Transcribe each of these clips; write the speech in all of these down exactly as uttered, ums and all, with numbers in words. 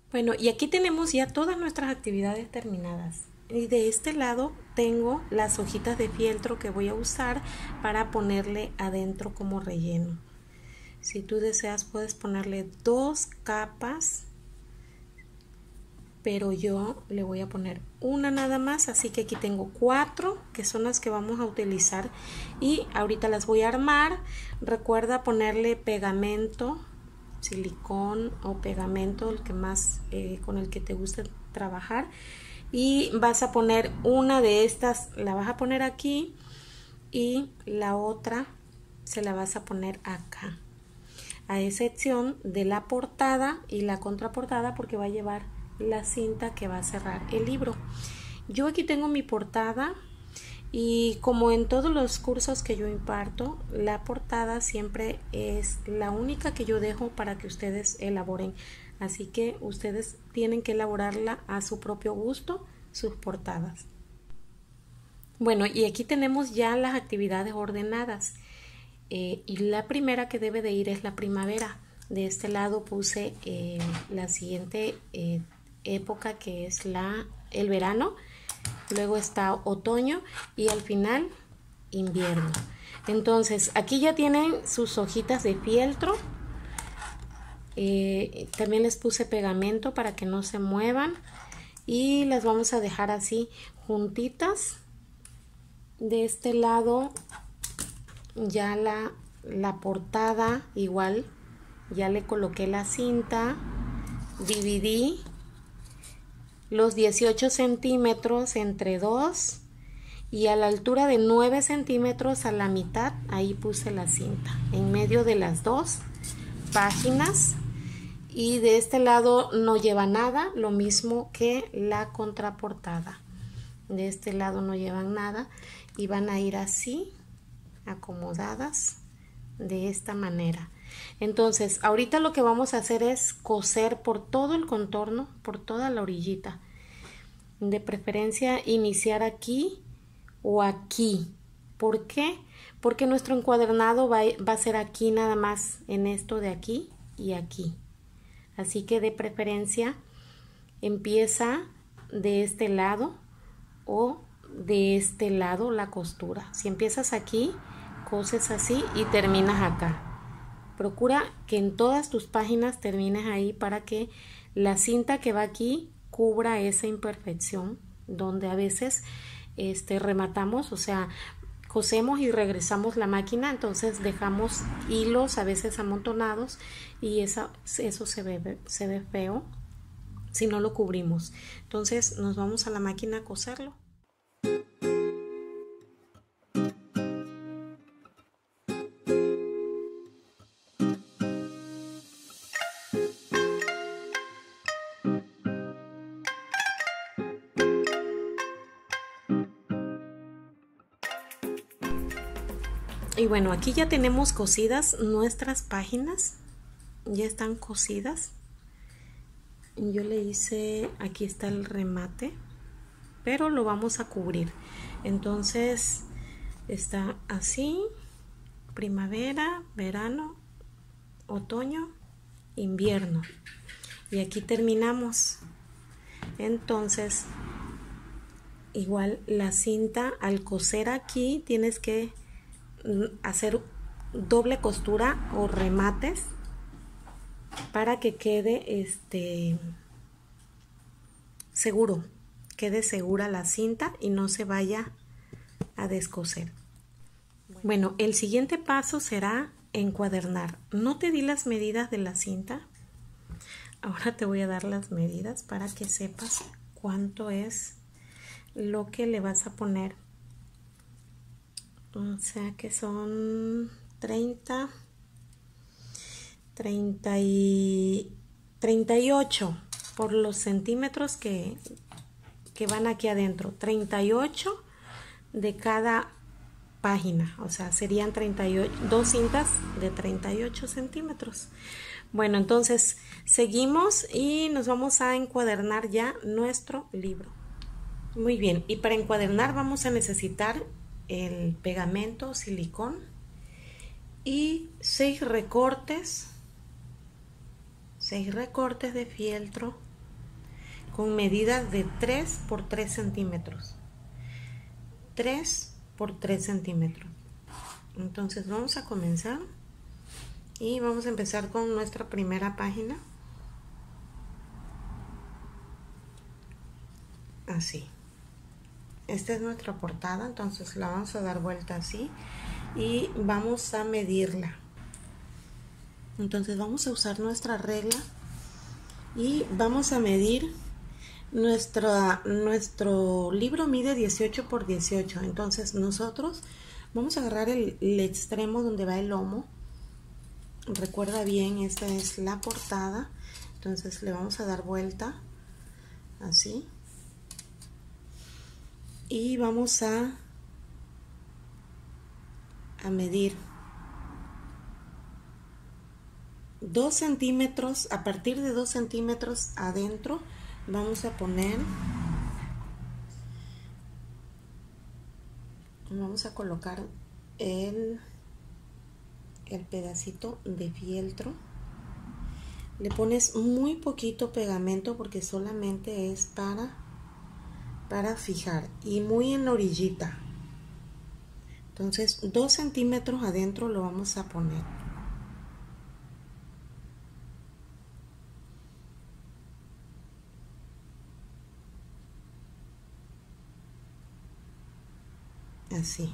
Bueno, y aquí tenemos ya todas nuestras actividades terminadas. Y de este lado tengo las hojitas de fieltro que voy a usar para ponerle adentro como relleno. Si tú deseas puedes ponerle dos capas, pero yo le voy a poner una nada más, así que aquí tengo cuatro que son las que vamos a utilizar y ahorita las voy a armar. Recuerda ponerle pegamento, silicón o pegamento, el que más eh, con el que te guste trabajar, y vas a poner una de estas, la vas a poner aquí y la otra se la vas a poner acá, a excepción de la portada y la contraportada, porque va a llevar la cinta que va a cerrar el libro. Yo aquí tengo mi portada y como en todos los cursos que yo imparto, la portada siempre es la única que yo dejo para que ustedes elaboren, así que ustedes tienen que elaborarla a su propio gusto, sus portadas. Bueno, y aquí tenemos ya las actividades ordenadas, eh, y la primera que debe de ir es la primavera. De este lado puse eh, la siguiente eh, época, que es la el verano, luego está otoño y al final invierno. Entonces aquí ya tienen sus hojitas de fieltro, eh, también les puse pegamento para que no se muevan y las vamos a dejar así juntitas. De este lado ya la, la portada igual, ya le coloqué la cinta, dividí los dieciocho centímetros entre dos y a la altura de nueve centímetros a la mitad, ahí puse la cinta en medio de las dos páginas. Y de este lado no lleva nada, lo mismo que la contraportada. De este lado no llevan nada y van a ir así acomodadas de esta manera. Entonces ahorita lo que vamos a hacer es coser por todo el contorno, por toda la orillita. De preferencia iniciar aquí o aquí. ¿Por qué? Porque nuestro encuadernado va, va a ser aquí nada más, en esto de aquí y aquí. Así que de preferencia empieza de este lado o de este lado la costura. Si empiezas aquí, coses así y terminas acá. Procura que en todas tus páginas termines ahí para que la cinta que va aquí cubra esa imperfección donde a veces este, rematamos, o sea, cosemos y regresamos la máquina, entonces dejamos hilos a veces amontonados y esa, eso se ve, se ve feo si no lo cubrimos. Entonces nos vamos a la máquina a coserlo. Y bueno, aquí ya tenemos cosidas nuestras páginas, ya están cosidas. Yo le hice, aquí está el remate, pero lo vamos a cubrir. Entonces está así: primavera, verano, otoño, invierno. Y aquí terminamos. Entonces, igual la cinta al coser aquí tienes que hacer doble costura o remates para que quede este seguro, quede segura la cinta y no se vaya a descoser. Bueno, el siguiente paso será encuadernar. No te di las medidas de la cinta, ahora te voy a dar las medidas para que sepas cuánto es lo que le vas a poner. O sea que son treinta, treinta y treinta y ocho por los centímetros que, que van aquí adentro. treinta y ocho de cada página, o sea serían treinta y ocho, dos cintas de treinta y ocho centímetros. Bueno, entonces seguimos y nos vamos a encuadernar ya nuestro libro. Muy bien, y para encuadernar vamos a necesitar el pegamento silicón y seis recortes seis recortes de fieltro con medidas de tres por tres centímetros. tres por tres centímetros. Entonces vamos a comenzar y vamos a empezar con nuestra primera página. Así. Esta es nuestra portada, entonces la vamos a dar vuelta así y vamos a medirla. Entonces vamos a usar nuestra regla y vamos a medir nuestra, nuestro libro mide dieciocho por dieciocho, entonces nosotros vamos a agarrar el, el extremo donde va el lomo. Recuerda bien, esta es la portada, entonces le vamos a dar vuelta así y vamos a a medir dos centímetros. A partir de dos centímetros adentro vamos a poner, vamos a colocar el el pedacito de fieltro. Le pones muy poquito pegamento porque solamente es para para fijar y muy en la orillita. Entonces dos centímetros adentro lo vamos a poner. Así.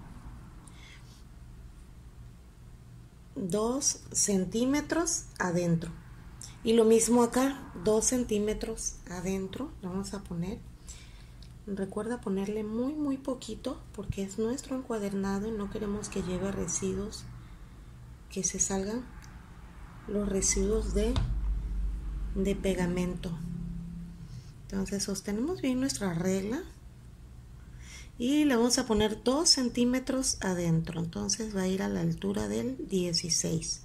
dos centímetros adentro. Y lo mismo acá, dos centímetros adentro. Lo vamos a poner. Recuerda ponerle muy muy poquito porque es nuestro encuadernado y no queremos que lleve residuos, que se salgan los residuos de, de pegamento. Entonces sostenemos bien nuestra regla y le vamos a poner dos centímetros adentro, entonces va a ir a la altura del dieciséis,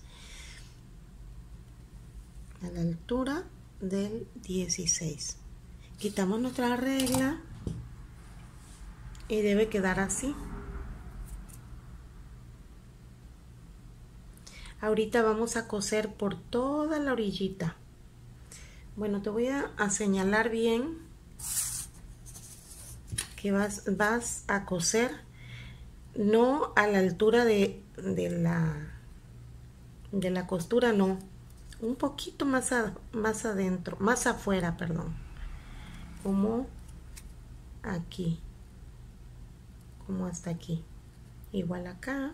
a la altura del dieciséis. Quitamos nuestra regla y debe quedar así. Ahorita vamos a coser por toda la orillita. Bueno, te voy a, a señalar bien que vas, vas a coser no a la altura de, de la de la costura, no, un poquito más, a, más adentro, más afuera, perdón, como aquí, como hasta aquí, igual acá,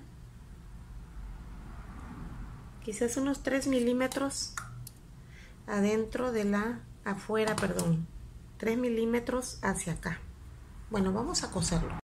quizás unos tres milímetros adentro de la, afuera, perdón, tres milímetros hacia acá. Bueno, vamos a coserlo.